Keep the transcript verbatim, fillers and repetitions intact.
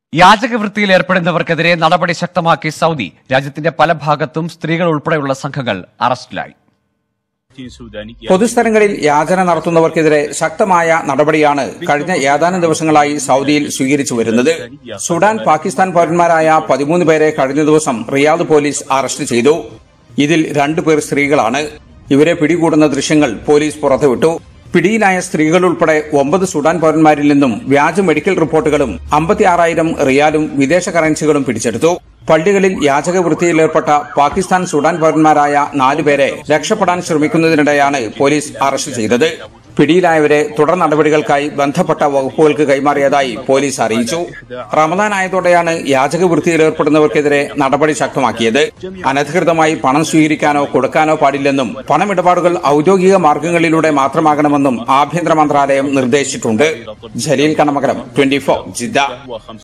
യാചകവൃത്തിയിൽ ഏർപ്പെടുന്നവർക്കെതിരെ നടപടി ശക്തമാക്കി സൗദി. രാജ്യത്തിന്റെ പല ഭാഗത്തും സ്ത്രീകൾ ഉൾപ്പെടെയുള്ള സംഘങ്ങൾ അറസ്റ്റിലായി. പൊതുസ്ഥലങ്ങളിൽ യാചന നടത്തുന്നവർക്കെതിരെ ശക്തമായ നടപടിയാണ് കഴിഞ്ഞ ഏതാനും ദിവസങ്ങളായി സൗദിയിൽ സ്വീകരിച്ചു വരുന്നത്. സുഡാൻ, പാകിസ്ഥാൻ പൌരന്മാരായ പതിമൂന്ന് പേരെ കഴിഞ്ഞ ദിവസം റിയാദ് പോലീസ് അറസ്റ്റ് ചെയ്തു. ഇതിൽ രണ്ടുപേർ സ്ത്രീകളാണ്. ഇവരെ പിടികൂടുന്ന ദൃശ്യങ്ങൾ പോലീസ് പുറത്തുവിട്ടു. പിടിയിലായ സ്ത്രീകൾ ഉൾപ്പെടെ ഒമ്പത് സുഡാൻ പൌരന്മാരിൽ നിന്നും വ്യാജ മെഡിക്കൽ റിപ്പോർട്ടുകളും അമ്പത്തിയാറായിരം റിയാലും വിദേശ കറൻസികളും പിടിച്ചെടുത്തു. പള്ളികളിൽ യാചകവൃത്തിയിലേർപ്പെട്ട പാകിസ്ഥാൻ, സുഡാൻ പൌരന്മാരായ നാലുപേരെ രക്ഷപ്പെടാൻ ശ്രമിക്കുന്നതിനിടെയാണ് പോലീസ് അറസ്റ്റ് ചെയ്തത്. പിടിയിലായവരെ തുടർ നടപടികൾക്കായി ബന്ധപ്പെട്ട വകുപ്പുകൾക്ക് കൈമാറിയതായി പോലീസ് അറിയിച്ചു. റമദാൻ ആയതോടെയാണ് യാചകവൃത്തിയിലേർപ്പെടുന്നവർക്കെതിരെ നടപടി ശക്തമാക്കിയത്. അനധികൃതമായി പണം സ്വീകരിക്കാനോ കൊടുക്കാനോ പാടില്ലെന്നും പണമിടപാടുകൾ ഔദ്യോഗിക മാർഗങ്ങളിലൂടെ മാത്രമാകണമെന്നും ആഭ്യന്തര മന്ത്രാലയം നിർദ്ദേശിച്ചിട്ടുണ്ട്. Jaleel Kanamakalam, twenty four, Jeddah.